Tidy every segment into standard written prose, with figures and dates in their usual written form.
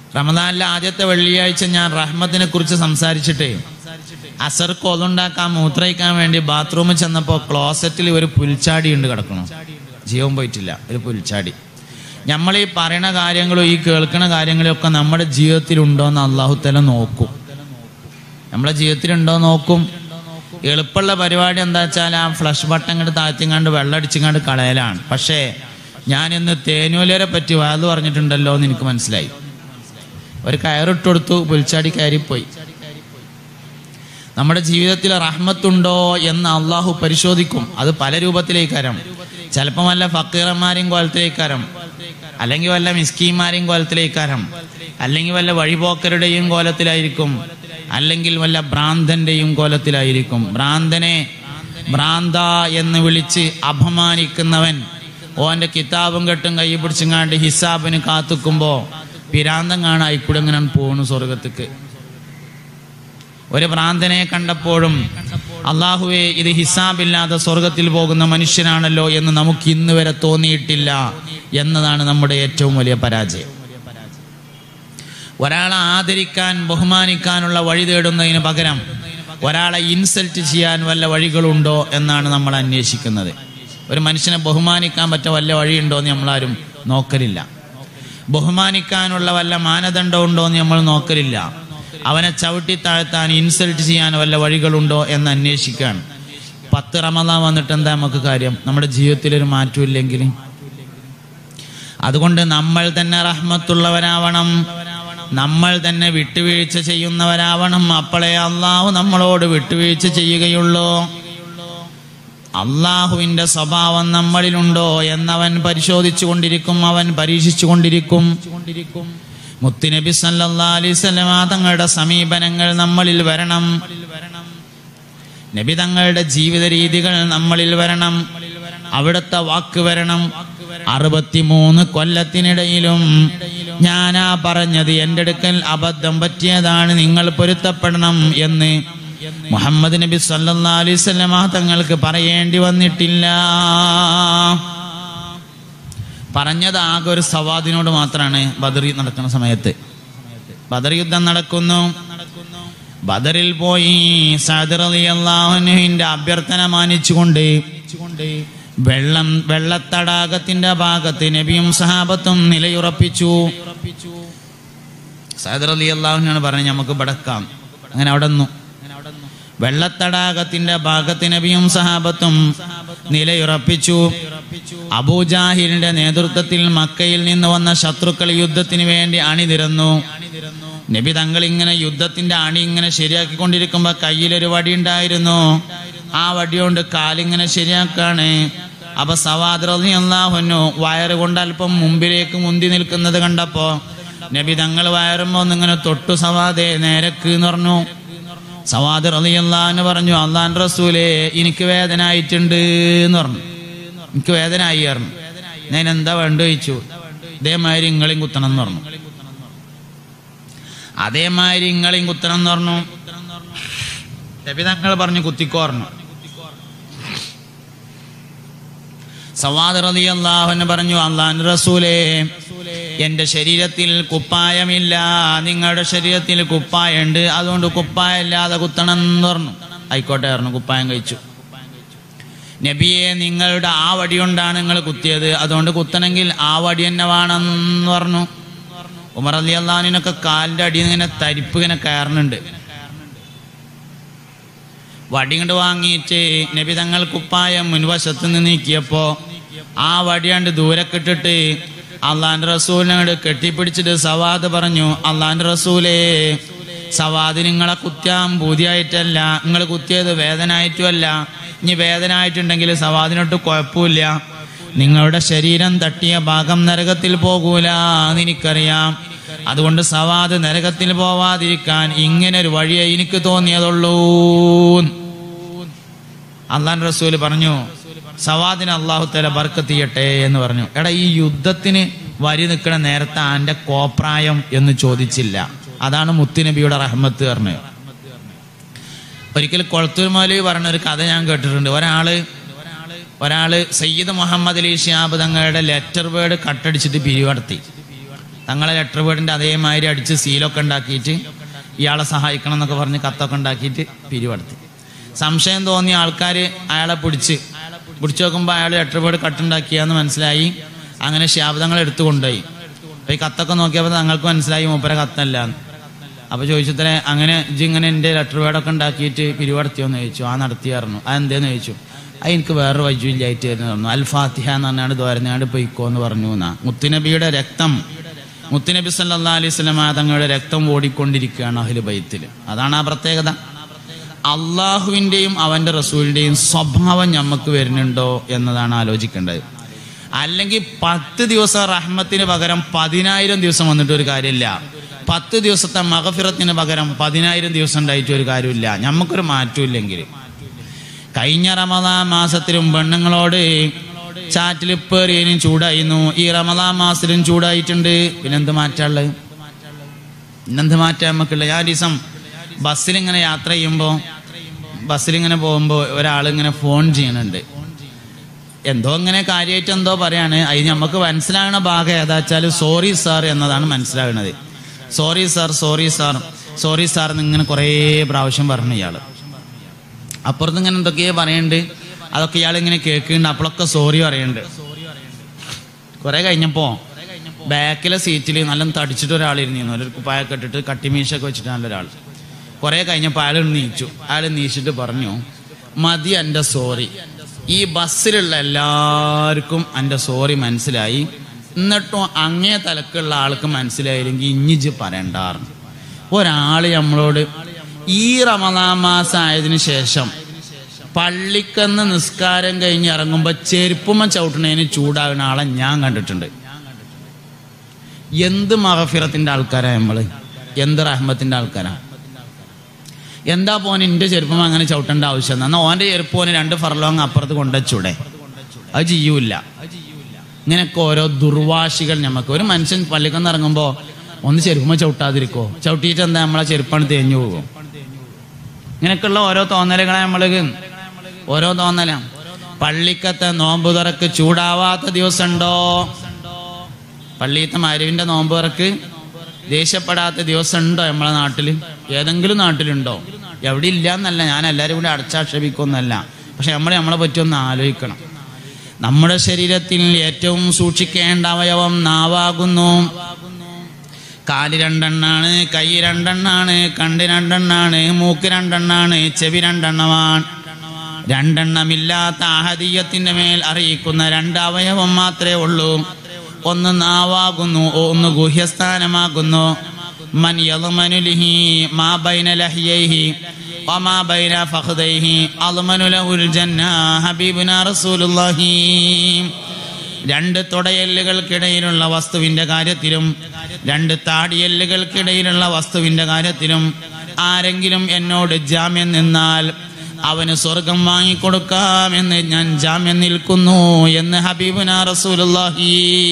റമദാനിലെ ആദ്യത്തെ വെള്ളിയാഴ്ച ഞാൻ റഹ്മത്തിനെ കുറിച്ച് സംസാരിച്ചിട്ട് അസർക്ക് ഒതുണ്ടാക്കാൻ മൂത്രയിക്കാൻ വേണ്ടി ബാത്റൂമിൽ ചെന്നപ്പോൾ ക്ലോസറ്റിൽ ഒരു പുൽച്ചാടി ഉണ്ട് കിടക്കണം. ജീവൻ പോയിട്ടില്ല, ഒരു പുൽച്ചാടി. നമ്മൾ ഈ പറയുന്ന കാര്യങ്ങളും ഈ കേൾക്കുന്ന കാര്യങ്ങളും ഒക്കെ നമ്മുടെ ജീവിതത്തിലുണ്ടോയെന്ന് അള്ളാഹു തആല നോക്കും. നമ്മുടെ ജീവിതത്തിലുണ്ടോ നോക്കും. എളുപ്പമുള്ള പരിപാടി എന്താ വെച്ചാൽ ആ ഫ്ലഷ് ബട്ടൺ ഇങ്ങോട്ട് താഴ്ത്തിങ്ങാണ്ട് വെള്ളമടിച്ചിങ്ങാണ്ട് കളയലാണ്. പക്ഷേ ഞാനിന്ന് തേനൂലരെ പറ്റി വാത് പറഞ്ഞിട്ടുണ്ടല്ലോ എന്ന് എനിക്ക് മനസ്സിലായി. ഒരു കയറിട്ട് കൊടുത്തു, പുൽച്ചാടി കയറിപ്പോയി. നമ്മുടെ ജീവിതത്തിൽ റഹ്മത്തുണ്ടോ എന്ന് അള്ളാഹു പരിശോധിക്കും. അത് പല രൂപത്തിലേക്കാരം. ചിലപ്പം വല്ല ഫക്കീറന്മാരെയും കോലത്തിലേക്കാരം, അല്ലെങ്കിൽ വല്ല മിസ്കീന്മാരെയും കോലത്തിലേക്കാരം, അല്ലെങ്കിൽ വല്ല വഴിപോക്കരുടെയും കോലത്തിലായിരിക്കും, അല്ലെങ്കിൽ വല്ല ഭ്രാന്തന്റെയും കോലത്തിലായിരിക്കും. ഭ്രാന്തനെ ഭ്രാന്ത എന്ന് വിളിച്ച് അപമാനിക്കുന്നവൻ ഓന്റെ കിതാബും കെട്ടും കൈ പിടിച്ചങ്ങാണ്ട് ഹിസാബിന് കാത്തുക്കുമ്പോ പിരാന്തം കാണാൻ ഇക്കൂടെ ഇങ്ങനെ പോണു സ്വർഗത്തേക്ക്. ഒരു ഭ്രാന്തനെ കണ്ടപ്പോഴും അള്ളാഹുവേ ഇത് ഹിസാബില്ലാതെ സ്വർഗത്തിൽ പോകുന്ന മനുഷ്യനാണല്ലോ എന്ന് നമുക്ക് ഇന്ന് വരെ തോന്നിയിട്ടില്ല എന്നതാണ് നമ്മുടെ ഏറ്റവും വലിയ പരാജയം. ഒരാളെ ആദരിക്കാൻ ബഹുമാനിക്കാനുള്ള വഴി തേടുന്നതിന് പകരം ഒരാളെ ഇൻസൾട്ട് ചെയ്യാൻ വല്ല വഴികളുണ്ടോ എന്നാണ് നമ്മൾ അന്വേഷിക്കുന്നത്. ഒരു മനുഷ്യനെ ബഹുമാനിക്കാൻ പറ്റിയ വല്ല വഴിയുണ്ടോ എന്ന് നമ്മളാരും നോക്കലില്ല. ബഹുമാനിക്കാനുള്ള വല്ല മാനദണ്ഡം ഉണ്ടോ എന്ന് നമ്മൾ നോക്കലില്ല. അവനെ ചവിട്ടി താഴ്ത്താൻ ഇൻസൾട്ട് ചെയ്യാൻ വല്ല വഴികളുണ്ടോ എന്ന് അന്വേഷിക്കാൻ. 10 റമദാൻ വന്നിട്ട് എന്താ നമുക്ക് കാര്യം? നമ്മുടെ ജീവിതത്തിലൊരു മാറ്റമില്ലെങ്കിൽ. അതുകൊണ്ട് നമ്മൾ തന്നെ റഹ്മത്തുള്ളവരാവണം, നമ്മൾ തന്നെ വിട്ടുവീഴ്ച ചെയ്യുന്നവരാവണം. അപ്പോഴേ അള്ളാഹു നമ്മളോട് വിട്ടുവീഴ്ച ചെയ്യുകയുള്ളൂ. അള്ളാഹുവിന്റെ സ്വഭാവം നമ്മളിലുണ്ടോ എന്നവൻ പരിശോധിച്ചു കൊണ്ടിരിക്കും, അവൻ പരീക്ഷിച്ചു കൊണ്ടിരിക്കും. മുത്തുനബി സല്ലല്ലാഹു അലൈഹി വസല്ലം തങ്ങളുടെ സമീപനങ്ങൾ നമ്മളിൽ വരണം. നബി തങ്ങളുടെ ജീവിത രീതികൾ നമ്മളിൽ വരണം. അവിടുത്തെ വാക്ക് വരണം. 63 കൊല്ലത്തിനിടയിലും ഞാനാ പറഞ്ഞത് എൻ്റെ അടുക്കൽ അബദ്ധം പറ്റിയതാണ്, നിങ്ങൾ പൊരുത്തപ്പെടണം എന്ന് മുഹമ്മദ് നബി സല്ലല്ലാഹു അലൈഹി വസല്ലം തങ്ങൾക്ക് പറയേണ്ടി വന്നിട്ടില്ല. പറഞ്ഞത് ആകെ ഒരു സവാദിനോട് മാത്രമാണ്. ബദർ നടക്കുന്ന സമയത്ത് ബദർ യുദ്ധം നടക്കുന്നു. ബദറിൽ പോയി സഅദ് റളിയല്ലാഹു അൻഹുവിന്റെ അഭ്യർത്ഥന മാനിച്ചുകൊണ്ട് വെള്ളത്തടാകത്തിന്റെ ഭാഗത്ത് നബിയും സഹാബത്തും നിലയുറപ്പിച്ചു. സഅദ് റളിയല്ലാഹു അൻഹു പറഞ്ഞു നമുക്ക് ബടക്കാം. അങ്ങനെ അവിടെ നിന്നു. വെള്ളത്തടാകത്തിന്റെ ഭാഗത്ത് നബിയും സഹാബത്തും നിലയുറപ്പിച്ചു. അബൂജാഹിലിന്റെ നേതൃത്വത്തിൽ മക്കയിൽ നിന്ന് വന്ന ശത്രുക്കൾ യുദ്ധത്തിന് വേണ്ടി അണിനിരന്നു. നബി തങ്ങൾ ഇങ്ങനെ യുദ്ധത്തിന്റെ അണി ഇങ്ങനെ ശരിയാക്കിക്കൊണ്ടിരിക്കുമ്പോ കയ്യിലൊരു വടി ഉണ്ടായിരുന്നു. ആ വടി കൊണ്ട് കാലിങ്ങനെ ശരിയാക്കാണ്. അപ്പൊ സവാദ് റളിയല്ലാഹു അൻഹു വയറ് കൊണ്ട് അല്പം മുമ്പിലേക്ക് മുന്തി നിൽക്കുന്നത് കണ്ടപ്പോ നബി തങ്ങൾ വയറുമ്പോ ഒന്നിങ്ങനെ തൊട്ടു, സവാദേ നേരക്ക് എന്ന് പറഞ്ഞു. സവാദ് റളിയല്ലാഹു അൻഹു പറഞ്ഞു, അല്ലാഹുവിന്റെ റസൂലേ എനിക്ക് വേദന ആയിട്ടുണ്ട് എന്ന് പറഞ്ഞു. എനിക്ക് വേദന ആയി പറഞ്ഞു. ഞാൻ എന്താ വേണ്ട ചോദിച്ചു. ഇതേമാതിരി ഇങ്ങളെയും കുത്തണം എന്ന് പറഞ്ഞു. അതേമാതിരി ഇങ്ങളെയും കുത്തണം എന്ന് പറഞ്ഞു. നബി തങ്ങൾ പറഞ്ഞു കുത്തിക്കോ പറഞ്ഞു. സവാദ് റളിയല്ലാഹു അൻഹു പറഞ്ഞു, അല്ലാഹുവിന്റെ റസൂലേ എന്റെ ശരീരത്തിൽ കുപ്പായമില്ല, നിങ്ങളുടെ ശരീരത്തിൽ കുപ്പായുണ്ട്, അതുകൊണ്ട് കുപ്പായം ഇല്ലാതെ കുത്തണം എന്ന് പറഞ്ഞു. ആയിക്കോട്ടെ പറഞ്ഞു. കുപ്പായം കഴിച്ചു. നബിയെ നിങ്ങളുടെ ആ വടി കൊണ്ടാണ് നിങ്ങൾ കുത്തിയത്, അതുകൊണ്ട് കുത്തണമെങ്കിൽ ആ വടി തന്നെ വേണമെന്ന് പറഞ്ഞു. ഉമർ റളിയല്ലാഹു അൻഹുവിനൊക്കെ കാലിന്റെ അടിയിൽ നിന്ന് ഇങ്ങനെ തരിപ്പ് ഇങ്ങനെ കയറുന്നുണ്ട്. വടി കൊണ്ട് വാങ്ങിയിട്ട് നബി തങ്ങൾ കുപ്പായം മുൻവശത്ത് നിന്ന് നീക്കിയപ്പോ ആ വടിയാണ്ട് ദൂരക്കിട്ടിട്ട് അള്ളാന്റെ റസൂലിനോട് കെട്ടിപ്പിടിച്ചിട്ട് സവാദ് പറഞ്ഞു, അള്ളാന്റെ റസൂലേ സവാദ് നിങ്ങളെ കുത്താൻ ബൂതിയായിട്ടല്ല, നിങ്ങൾ കുത്തിയത് വേദനായിട്ടുമല്ല. ഇനി വേദന ആയിട്ടുണ്ടെങ്കിൽ സവാദിനൊട്ട് കുഴപ്പമില്ല. നിങ്ങളുടെ ശരീരം തട്ടിയ ഭാഗം നരകത്തിൽ പോകൂല എന്ന് എനിക്കറിയാം. അതുകൊണ്ട് സവാദ് നരകത്തിൽ പോവാതിരിക്കാൻ ഇങ്ങനെ ഒരു വഴിയെ എനിക്ക് തോന്നിയതുള്ളൂ. അള്ളാന്റെ റസൂല് പറഞ്ഞു, സവാദിന് അള്ളാഹു തആല ബർക്കത്ത് ചെയ്യട്ടെ എന്ന് പറഞ്ഞു. എടാ ഈ യുദ്ധത്തിന് വരി നിൽക്കണ നേരത്തെ ആന്റെ കോപ്രായം എന്ന് ചോദിച്ചില്ല. അതാണ് മുത്തുനബിയുടെ റഹ്മത്ത് പറഞ്ഞത്. ഒരിക്കൽ കൊളത്തൂർ മൗലവി പറഞ്ഞൊരു കഥ ഞാൻ കേട്ടിട്ടുണ്ട്. ഒരാള് സയ്യിദ് മുഹമ്മദ് അലി ശിഹാബ് തങ്ങളുടെ ലെറ്റർ വേർഡ് കട്ടടിച്ചിട്ട് പിരിവടത്തി. തങ്ങളെ ലെറ്റർ പേഡിൻ്റെ അതേമാതിരി അടിച്ച് സീലൊക്കെ ഉണ്ടാക്കിയിട്ട് ഇയാളെ സഹായിക്കണം എന്നൊക്കെ പറഞ്ഞ് കത്തൊക്കെ ഉണ്ടാക്കിയിട്ട് പിരിവെടുത്തി. സംശയം തോന്നിയ ആൾക്കാർ അയാളെ പിടിച്ച് നോക്കുമ്പോൾ അയാൾ ലെറ്റർ പേഡ് കട്ടുണ്ടാക്കിയാന്ന് മനസ്സിലായി. അങ്ങനെ ശാബ്ദങ്ങൾ എടുത്തു കൊണ്ടുപോയി. അപ്പോൾ ഈ കത്തൊക്കെ നോക്കിയപ്പോൾ തങ്ങൾക്ക് മനസ്സിലായി മൂപ്പരെ കത്തല്ല. അപ്പോൾ ചോദിച്ചത്രേ, അങ്ങനെ ഇങ്ങനെ എൻ്റെ ലെറ്റർ പേഡൊക്കെ ഉണ്ടാക്കിയിട്ട് പിരിവെടുത്തിയോന്ന് ചോദിച്ചു. ആ നടത്തിയായിരുന്നു. അതെന്തേന്ന് ചോദിച്ചു. അത് എനിക്ക് വേറൊരു വൈദ്യുല്ലായിട്ടായിരുന്നു പറഞ്ഞു. അൽ ഫാത്തിഹ എന്ന് പറഞ്ഞാണ്ട് ദ്വാരനാട് പൊയ്ക്കോ എന്ന് പറഞ്ഞു എന്നാ. മുത്തുനബിയുടെ രക്തം, മുത്തുനബി സല്ലല്ലാഹു അലൈഹി വസല്ലം തങ്ങളുടെ രക്തം ഓടിക്കൊണ്ടിരിക്കുകയാണ് അഹ്ലു ബൈത്തിൽ. അതാണ് ആ പ്രത്യേകത. അള്ളാഹുവിൻ്റെയും അവൻ്റെ റസൂലിൻ്റെയും സ്വഭാവം നമുക്ക് വരുന്നുണ്ടോ എന്നതാണ് ആലോചിക്കേണ്ടത്. അല്ലെങ്കിൽ 10 ദിവസം റഹ്മത്തിന് പകരം 10,000 ദിവസം വന്നിട്ട് ഒരു കാര്യമില്ല. 10 ദിവസത്തെ മഗ്ഫിറത്തിന് പകരം 10,000 ദിവസം ഉണ്ടായിട്ട് ഒരു കാര്യമില്ല. നമുക്കൊരു മാറ്റമില്ലെങ്കിൽ. കഴിഞ്ഞ റമദാൻ മാസത്തിലും പെണ്ണുങ്ങളോട് ചാറ്റിൽ പേറിയതിനും ചൂടായിരുന്നു. ഈ റമദാൻ മാസത്തിലും ചൂടായിട്ടുണ്ട്. പിന്നെന്ത് മാറ്റമുള്ളത്? പിന്നെന്ത് മാറ്റം നമുക്കുള്ള? ഞാൻ ദിവസം ബസ്സിലിങ്ങനെ യാത്ര ചെയ്യുമ്പോൾ, ബസ്സിലിങ്ങനെ പോകുമ്പോൾ ഒരാളിങ്ങനെ ഫോൺ ചെയ്യുന്നുണ്ട്. എന്തോ ഇങ്ങനെ കാര്യമായിട്ട് എന്തോ പറയാണ്. അതിന് നമുക്ക് മനസ്സിലാകുന്ന ഭാഗം ഏതാ വെച്ചാൽ സോറി സാർ എന്നതാണ് മനസ്സിലാകുന്നത്. Sorry sir, sorry sir, sorry sir എന്നിങ്ങനെ കുറേ പ്രാവശ്യം പറഞ്ഞു ഇയാൾ. അപ്പുറത്ത് ഇങ്ങനെ എന്തൊക്കെയോ പറയുന്നുണ്ട്. അതൊക്കെ ഇയാൾ ഇങ്ങനെ കേൾക്കുന്നുണ്ട്. അപ്പോഴൊക്കെ സോറി പറയുന്നുണ്ട്. കുറെ കഴിഞ്ഞപ്പോൾ ബാക്കിലെ സീറ്റിൽ നല്ല തടിച്ചിട്ട് ഒരാളിരുന്നു. ഒരു കുപ്പായൊക്കെ ഇട്ടിട്ട് കട്ടിമീശൊക്കെ വെച്ചിട്ട് നല്ലൊരാൾ. കുറെ കഴിഞ്ഞപ്പോൾ അയാൾ നീച്ചു. അയാൾ നീച്ചിട്ട് പറഞ്ഞു, മതി എൻ്റെ സോറി. ഈ ബസ്സിലുള്ള എല്ലാവർക്കും എൻ്റെ സോറി മനസ്സിലായി. എന്നിട്ടും അങ്ങേ തലക്കുള്ള ആൾക്ക് മനസ്സിലായില്ലെങ്കിൽ ഇഞ്ഞിജ് പറയണ്ടായിരുന്നു. ഒരാൾ നമ്മളോട് ഈ റമദാൻ മാസം ആയതിനു ശേഷം പള്ളിക്കന്ന് നിസ്കാരം കഴിഞ്ഞ് ഇറങ്ങുമ്പോൾ ചെരുപ്പുമ്മ ചവിട്ടണേന് ചൂടാകുന്ന ആളെ ഞാൻ കണ്ടിട്ടുണ്ട്. എന്ത് മഗ്ഫിറത്തിന്റെ ആൾക്കാരാ നമ്മള്, എന്ത് റഹ്മത്തിന്റെ ആൾക്കാരാ. എന്താ പോന് എൻ്റെ ചെരുപ്പം അങ്ങനെ ചവിട്ടേണ്ട ആവശ്യം? എന്നാൽ ഓൻ്റെ ചെരുപ്പോന് 2 ഫർലോങ് അപ്പുറത്ത് കൊണ്ടുവച്ചൂടെ? അത് ചെയ്യൂല. ഇങ്ങനെയൊക്കെ ഓരോ ദുർവാശികൾ നമുക്ക്. ഒരു മനുഷ്യൻ പള്ളിക്കന്ന് ഇറങ്ങുമ്പോൾ ഒന്ന് ചെരുപ്പുമ്മ ചവിട്ടാതിരിക്കോ? ചവിട്ടിയിട്ട് എന്താ നമ്മളെ ചെരുപ്പാണ് തേഞ്ഞു പോകും. ഇങ്ങനെയൊക്കെയുള്ള ഓരോ തോന്നലുകളെ നമ്മൾക്ക് ഓരോ തോന്നല. പള്ളിക്കത്തെ നോമ്പ് തുറക്ക് ചൂടാവാത്ത ദിവസം ഉണ്ടോ? പള്ളിയത്തെ മരുവിൻ്റെ നോമ്പ് തുറക്ക് ദേഷ്യപ്പെടാത്ത ദിവസം ഉണ്ടോ നമ്മളെ നാട്ടിൽ? ഏതെങ്കിലും നാട്ടിലുണ്ടോ? എവിടെ ഇല്ല എന്നല്ല, ഞാൻ എല്ലാവരും കൂടി അടച്ചാക്ഷേപിക്കൊന്നല്ല. പക്ഷെ നമ്മളെ പറ്റി ഒന്ന് ആലോചിക്കണം. നമ്മുടെ ശരീരത്തിൽ ഏറ്റവും സൂക്ഷിക്കേണ്ട അവയവം നാവാകുന്നു. കാല് 2 എണ്ണാണ്, കൈ 2 എണ്ണാണ്, കണ്ണ് 2 എണ്ണാണ്, മൂക്ക് 2 എണ്ണാണ്, ചെവി 2 എണ്ണമാണ്. 2 എണ്ണമില്ലാത്ത അഹദിയത്തിന്റെ മേൽ അറിയിക്കുന്ന 2 അവയവം മാത്രമേ ഉള്ളൂ. ഒന്ന് നാവാകുന്നു, ഒന്ന് ഗുഹ്യസ്ഥാനമാകുന്നു. മൻ യദ്മനു ലിഹി മാ ബൈന ലഹ്യൈഹി വമാ ബൈന ഫഖദൈഹി അദ്മനു ലഹുൽ ജന്ന ഹബീബുനാ റസൂലുള്ളാഹി. 2 തുടയെല്ലുകൾക്കിടയിലുള്ള വസ്തുവിന്റെ കാര്യത്തിലും 2 താടിയെല്ലുകൾക്കിടയിലുള്ള വസ്തുവിന്റെ കാര്യത്തിലും ആരെങ്കിലും എന്നോട് ജാമ്യം നിന്നാൽ അവന് സ്വർഗം വാങ്ങിക്കൊടുക്കാമെന്ന് ഞാൻ ജാമ്യം നിൽക്കുന്നു എന്ന് ഹബീബുനാ റസൂലുള്ളാഹി.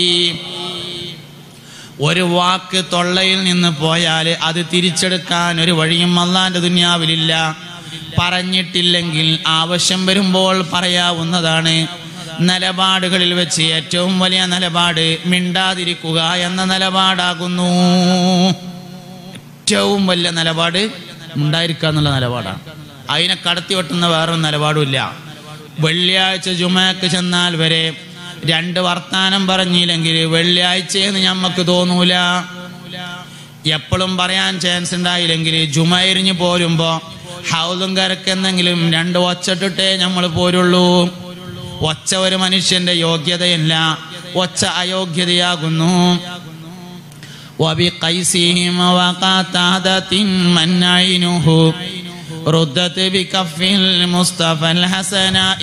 ഒരു വാക്ക് തൊള്ളയിൽ നിന്ന് പോയാൽ അത് തിരിച്ചെടുക്കാൻ ഒരു വഴിയും അല്ലാഹുവിന്റെ ദുനിയാവിലില്ല. പറഞ്ഞിട്ടില്ലെങ്കിൽ ആവശ്യം വരുമ്പോൾ പറയാവുന്നതാണ്. നിലപാടുകളിൽ വെച്ച് ഏറ്റവും വലിയ നിലപാട് മിണ്ടാതിരിക്കുക എന്ന നിലപാടാകുന്നു. ഏറ്റവും വലിയ നിലപാട് മിണ്ടാതിരിക്കുക എന്നുള്ള നിലപാടാണ്. അതിനെ കടത്തി വെട്ടുന്ന വേറൊരു നിലപാടുമില്ല. വെള്ളിയാഴ്ച ജുമക്ക് ചെന്നാൽ വരെ 2 വർത്താനം പറഞ്ഞില്ലെങ്കിൽ വെള്ളിയാഴ്ചയെന്ന് ഞമ്മക്ക് തോന്നൂല. എപ്പോഴും പറയാൻ ചാൻസ് ഉണ്ടായില്ലെങ്കിൽ ജുമയിരിഞ്ഞ് പോരുമ്പോ ഹൗദും കരക്കെന്തെങ്കിലും 2 ഒച്ചട്ടിട്ടേ നമ്മൾ പോരുള്ളൂ. ഒച്ച ഒരു മനുഷ്യന്റെ യോഗ്യതയല്ല, ഒച്ച അയോഗ്യതയാകുന്നു. وبقيسهم وقتادة من عينه ردت بكف المصطفى الحسناء.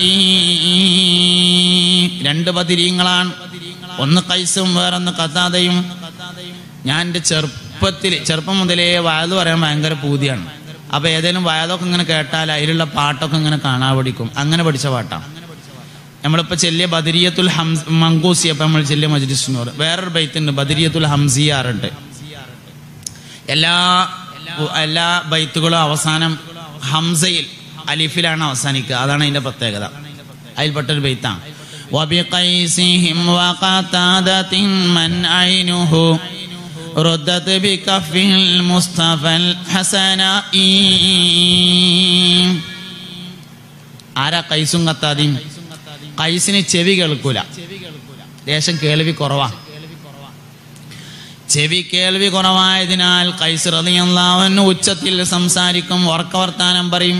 2 ബദരീങ്ങളാണ്, ഒന്ന് കൈസും വേറൊന്ന് ഖതാദയും. ഞാൻ എൻ്റെ ചെറുപ്പം മുതലേ വയല് പറയാൻ ഭയങ്കര പൂതിയാണ്. അപ്പൊ ഏതെങ്കിലും വയലൊക്കെ ഇങ്ങനെ കേട്ടാൽ അതിലുള്ള പാട്ടൊക്കെ ഇങ്ങനെ കാണാൻ പഠിക്കും. അങ്ങനെ പഠിച്ച പാട്ടാണ് നമ്മളിപ്പോൾ ചെല്ലിയ ബദരിയത്തുൽ മങ്കൂസി. അപ്പം നമ്മൾ ചെല്ലിയ മജ്ലിസിനോട് വേറൊരു ബൈത്തുണ്ട്, ബദരിയത്തുൽ ഹംസിയാറുണ്ട്. എല്ലാ ബൈത്തുകളും അവസാനം ഹംസയിൽ അലിഫിലാണ് അവസാനിക്കുക. അതാണ് അതിന്റെ പ്രത്യേകത. അതിൽപ്പെട്ടൊരു ബൈത്താണ്. وبقيسهم وقتادة من عينه ردت بكفه المصطفى الحسناء. ആരാ? ഖൈസും ഖത്താദിയും. ഖൈസിന് ചെവി കേൾക്കൂല, ദേശം കേൾവി കുറവാ. ചെവി കേൾവി കുറവായതിനാൽ ഖൈസ് റളിയല്ലാഹു അൻഹു ഉച്ചത്തിൽ സംസാരിക്കും, ഉറക്ക വർത്താനം പറയും.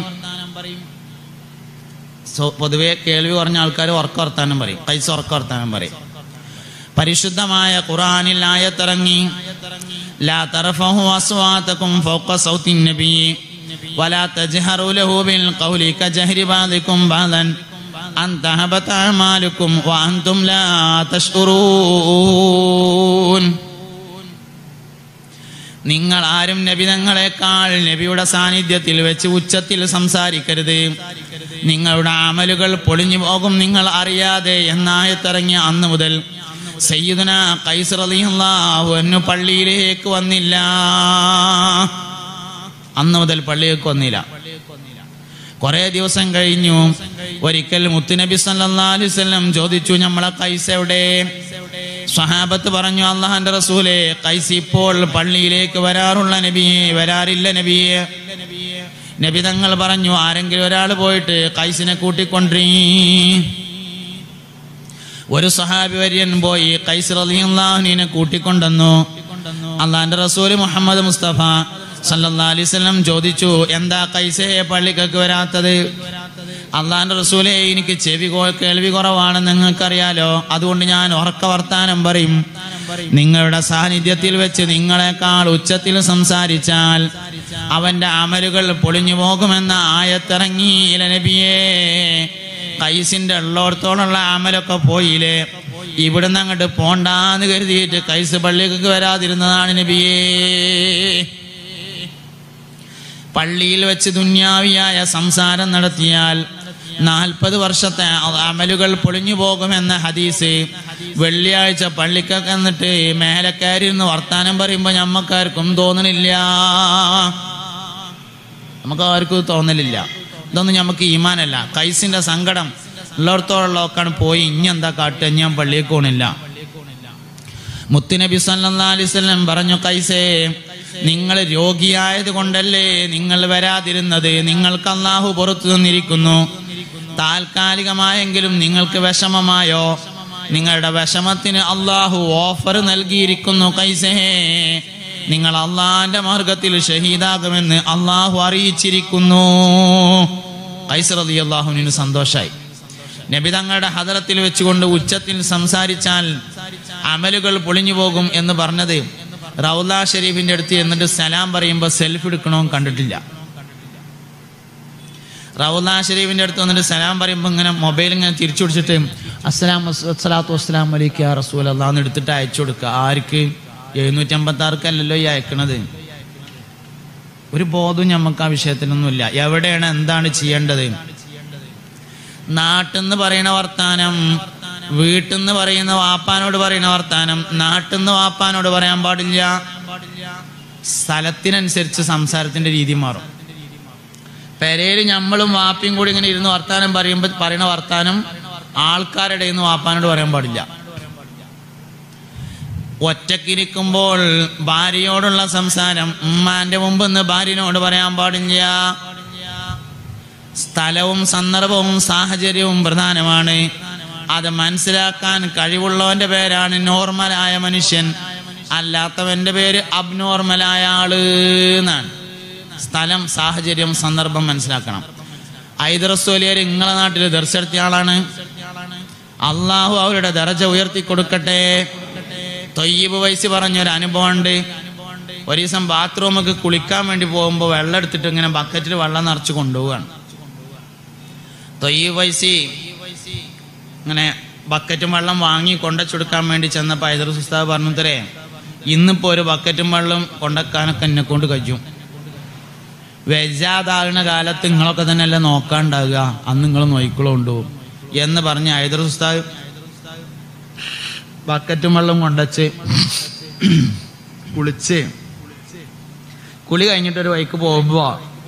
പൊതുവെ കേൾവി കുറഞ്ഞ ആൾക്കാർ ഉറക്ക വർത്താനം പറയും, ഖൈസ് ഉറക്ക വർത്താനം പറയും. പരിശുദ്ധമായ ഖുർആനിൽ ആയത്തിറങ്ങി, ലാ തർഫഉ അസ്വാതകും ഫൗഖ സൗത്തിൻ നബി വലാ തജ്ഹറു ലഹു ബിൽ ഖൗലി കജഹരി ബാദികും ബഅദൻ അൻ തഹബത അഅമാലുകും വഅൻതും ലാ തശ്ഉറൂൻ. നിങ്ങൾ ആരും നബി തങ്ങളെക്കാൾ നബിയുടെ സാന്നിധ്യത്തിൽ വെച്ച് ഉച്ചത്തിൽ സംസാരിക്കരുത്, നിങ്ങളുടെ അമലുകൾ പൊളിഞ്ഞു പോകും നിങ്ങൾ അറിയാതെ എന്നായത്തിറങ്ങിയ അന്ന് മുതൽ സയ്യിദുനാ ഖൈസ് റളിയല്ലാഹു അൻഹു പള്ളിയിലേക്ക് വന്നില്ല. അന്ന് മുതൽ പള്ളിയിലേക്ക് വന്നില്ല. കുറെ ദിവസം കഴിഞ്ഞു. ഒരിക്കൽ മുത്തുനബി സല്ലല്ലാഹു അലൈഹി വസല്ലം ചോദിച്ചു, നമ്മളെ ഖൈസ് എവിടെ? സ്വഹാബത്ത് പറഞ്ഞു, അല്ലാഹുവിന്റെ റസൂലേ, ഖൈസ് ഇപ്പോൾ പള്ളിയിലേക്ക് വരാറുള്ള നബിയെ, വരാറില്ല നബിയെ. നബി തങ്ങൾ പറഞ്ഞു, ആരെങ്കിലും ഒരാൾ പോയിട്ട് ഖൈസിനെ കൂട്ടിക്കൊണ്ടീ. ഒരു സ്വഹാബി വര്യൻ പോയി ഖൈസ് റളിയല്ലാഹു അൻഹുവിനെ കൂട്ടിക്കൊണ്ടുവന്നു. അല്ലാഹുവിന്റെ റസൂല് മുഹമ്മദ് മുസ്തഫ സല്ലല്ലാഹു അലൈഹി വസല്ലം ചോദിച്ചു, എന്താ ഖൈസേ പള്ളിക്കൊക്കെ വരാത്തത്? അല്ലാഹുവിന്റെ റസൂലേ, എനിക്ക് കേൾവി കുറവാണെന്ന് നിങ്ങൾക്കറിയാലോ, അതുകൊണ്ട് ഞാൻ ഉറക്ക വർത്താനം പറയും. നിങ്ങളുടെ സാന്നിധ്യത്തിൽ വെച്ച് നിങ്ങളെക്കാൾ ഉച്ചത്തിൽ സംസാരിച്ചാൽ അവന്റെ അമലുകൾ പൊളിഞ്ഞു പോകുമെന്ന ആയത്തിറങ്ങിയില്ല നബിയേ. ഖൈസിന്റെ ഉള്ളോടത്തോളുള്ള അമലൊക്കെ പോയില്ലേ, ഇവിടുന്ന് അങ്ങോട്ട് പോണ്ടാന്ന് കരുതിയിട്ട് ഖൈസ് പള്ളിക്കൊക്കെ വരാതിരുന്നതാണ് നബിയേ. പള്ളിയിൽ വെച്ച് ദുന്യാവിയായ സംസാരം നടത്തിയാൽ 40 വർഷത്തെ അമലുകൾ പൊളിഞ്ഞു പോകുമെന്ന ഹദീസ്. വെള്ളിയാഴ്ച പള്ളിക്കൊക്കെ എന്നിട്ട് മേലക്കാരിൽ നിന്ന് വർത്താനം പറയുമ്പോ ഞമ്മക്കാർക്കും തോന്നണില്ല, നമുക്ക് ആർക്കും തോന്നലില്ല. ഇതൊന്നും നമുക്ക് ഈമാനല്ല. ഖൈസിന്റെ സങ്കടം ഉള്ളിടത്തോളൊക്കെയാണ് പോയി, ഇനി എന്താ കാട്ടുക, ഞാൻ പള്ളിയിൽ പോണില്ല. മുത്തുനബി സല്ലല്ലാഹു അലൈഹി വസല്ലം പറഞ്ഞു, ഖൈസേ, നിങ്ങൾ രോഗിയായത് കൊണ്ടല്ലേ നിങ്ങൾ വരാതിരുന്നത്, നിങ്ങൾക്ക് അല്ലാഹു പുറത്തു തന്നിരിക്കുന്നു. താൽക്കാലികമായെങ്കിലും നിങ്ങൾക്ക് വിഷമമായോ? നിങ്ങളുടെ വിഷമത്തിന് അല്ലാഹു ഓഫർ നൽകിയിരിക്കുന്നു. ഖൈസേ, നിങ്ങൾ അള്ളാന്റെ മാർഗത്തിൽ ഷഹീദാകുമെന്ന് അല്ലാഹു അറിയിച്ചിരിക്കുന്നു. ഖൈസ് റളിയല്ലാഹു അൻഹു സന്തോഷായി. നബി തങ്ങളുടെ ഹദറത്തിൽ വെച്ചുകൊണ്ട് ഉച്ചത്തിൽ സംസാരിച്ചാൽ അമലുകൾ പൊളിഞ്ഞു പോകും എന്ന് പറഞ്ഞത് റൗള ഷരീഫിന്റെ അടുത്ത് എന്നിട്ട് സലാം പറയുമ്പോൾ സെൽഫി എടുക്കണോ കണ്ടിട്ടില്ല. റൗള ഷരീഫിന്റെ അടുത്ത് വന്നിട്ട് സലാം പറയുമ്പോൾ ഇങ്ങനെ മൊബൈൽ ഇങ്ങനെ തിരിച്ചു പിടിച്ചിട്ട് അസ്സലാത്തു വസ്സലാമു അലൈക യാ റസൂലല്ലാഹ് എന്ന് എടുത്തിട്ട് അയച്ചു കൊടുക്കുക. ആർക്ക്? 756 ഈ അയക്കണത്. ഒരു ബോധവും നമുക്ക് ആ വിഷയത്തിനൊന്നുമില്ല. എവിടെയാണ് എന്താണ് ചെയ്യേണ്ടത്? നാട്ടിന്ന് പറയുന്ന വർത്താനം, വീട്ടിൽ നിന്ന് പറയുന്ന വാപ്പാനോട് പറയുന്ന വർത്താനം നാട്ടിൽ നിന്ന് വാപ്പാനോട് പറയാൻ പാടില്ല. സ്ഥലത്തിനനുസരിച്ച് സംസാരത്തിന്റെ രീതി മാറും. പെരേല് നമ്മളും വാപ്പയും കൂടി ഇങ്ങനെ ഇരുന്ന് വർത്താനം പറയുന്ന വർത്താനം ആൾക്കാരുടെ നിന്ന് വാപ്പാനോട് പറയാൻ പാടില്ല. ഒറ്റക്കിരിക്കുമ്പോൾ ഭാര്യയോടുള്ള സംസാരം ഉമ്മാന്റെ മുമ്പ് നിന്ന് ഭാര്യനോട് പറയാൻ പാടില്ല. സ്ഥലവും സന്ദർഭവും സാഹചര്യവും പ്രധാനമാണ്. അത് മനസ്സിലാക്കാൻ കഴിവുള്ളവന്റെ പേരാണ് നോർമലായ മനുഷ്യൻ, അല്ലാത്തവന്റെ പേര് അബ്നോർമലായ ആള് എന്നാണ്. സ്ഥലം, സാഹചര്യം, സന്ദർഭം മനസ്സിലാക്കണം. ഐദറസ്വലിയർ നിങ്ങളെ നാട്ടിൽ ദർശനത്തിയ ആളാണ്. അള്ളാഹു അവരുടെ ദറജ ഉയർത്തി കൊടുക്കട്ടെ. തൊയ്യബ് വയസ്സ് പറഞ്ഞൊരു അനുഭവം ഉണ്ട്. ഒരു ദിവസം ബാത്റൂമൊക്കെ കുളിക്കാൻ വേണ്ടി പോകുമ്പോൾ വെള്ളം എടുത്തിട്ട് ഇങ്ങനെ ബക്കറ്റിൽ വെള്ളം നിറച്ച് കൊണ്ടുപോവുകയാണ്. തൊയ്യബ് വയസ്സ് ഇങ്ങനെ ബക്കറ്റും വെള്ളം വാങ്ങി കൊണ്ടുവച്ചെടുക്കാൻ വേണ്ടി ചെന്നപ്പോൾ ഐദറസ് ഉസ്താദ് പറഞ്ഞു, തരേ ഇന്നിപ്പോൾ ഒരു ബക്കറ്റും വെള്ളം കൊണ്ടുവെക്കാനൊക്കെ എന്നെ കൊണ്ട് കഴിയും. വെജാതാകുന്ന കാലത്ത് നിങ്ങളൊക്കെ തന്നെ അല്ലേ നോക്കാണ്ടാകുക, അന്ന് നിങ്ങൾ നോയിക്കളുണ്ടോ എന്ന് പറഞ്ഞ് ഐദറസ് ഉസ്താദ് ബക്കറ്റും വെള്ളം കൊണ്ടുവച്ച് കുളിച്ച് കുളി കഴിഞ്ഞിട്ടൊരു വഴിക്ക് പോകുമ്പോ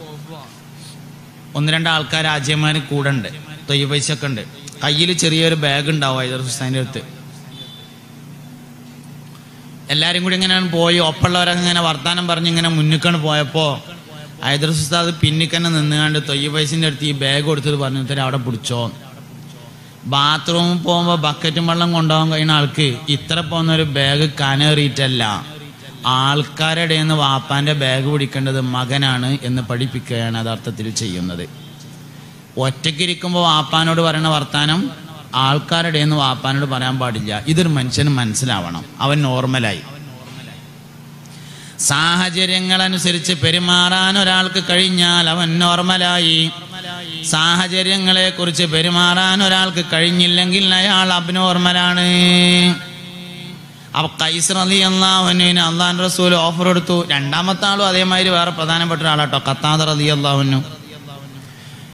1-2 ആൾക്കാർ ആജയമാര് കൂടെ ഉണ്ട്, തൊയ്യ് പൈസ ഒക്കെ ഉണ്ട്. കയ്യിൽ ചെറിയൊരു ബാഗ് ഉണ്ടാവും ഐദറസ് ഉസ്താദിന്റെ അടുത്ത്. എല്ലാവരും കൂടി ഇങ്ങനെ പോയി ഒപ്പമുള്ളവരൊക്കെ ഇങ്ങനെ വർത്താനം പറഞ്ഞ് ഇങ്ങനെ മുന്നിക്കാണ് പോയപ്പോൾ ഹൈദർസ് ഉസ്താദ് പിന്നിക്കന്നെ നിന്നുകൊണ്ട് തൊയ്യബൈസിൻ്റെ അടുത്ത് ഈ ബാഗ് കൊടുത്തിട്ട് പറഞ്ഞു ഇത്തരം അവിടെ പിടിച്ചോ. ബാത്റൂമിൽ പോകുമ്പോൾ ബക്കറ്റും വെള്ളം കൊണ്ടുപോകാൻ കഴിയുന്ന ആൾക്ക് ഇത്ര പോകുന്നൊരു ബാഗ് കനേറിയിട്ടല്ല, ആൾക്കാരുടെ നിന്ന് വാപ്പാൻ്റെ ബാഗ് പിടിക്കേണ്ടത് മകനാണ് എന്ന് പഠിപ്പിക്കുകയാണ് യഥാർത്ഥത്തിൽ ചെയ്യുന്നത്. ഒറ്റയ്ക്കിരിക്കുമ്പോൾ വാപ്പാനോട് പറയുന്ന വർത്താനം ആൾക്കാരുടെ നിന്ന് വാപ്പാനോട് പറയാൻ പാടില്ല. ഇതൊരു മനുഷ്യന് മനസ്സിലാവണം. അവൻ നോർമലായി സാഹചര്യങ്ങളനുസരിച്ച് പെരുമാറാൻ ഒരാൾക്ക് കഴിഞ്ഞാൽ അവൻ നോർമലായി. സാഹചര്യങ്ങളെ കുറിച്ച് പെരുമാറാൻ ഒരാൾക്ക് കഴിഞ്ഞില്ലെങ്കിൽ അയാൾ അബ്നോർമലാണ്. അപ്പൊ ഖൈസ് റളിയല്ലാഹു അൻഹുവിന് അല്ലാഹുവിന്റെ റസൂൽ ഓഫർ കൊടുത്തു. രണ്ടാമത്തെ ആളും അതേമാതിരി വേറെ പ്രധാനപ്പെട്ട ഒരാളാട്ടോ, ഖത്താദ റളിയല്ലാഹു അൻഹു.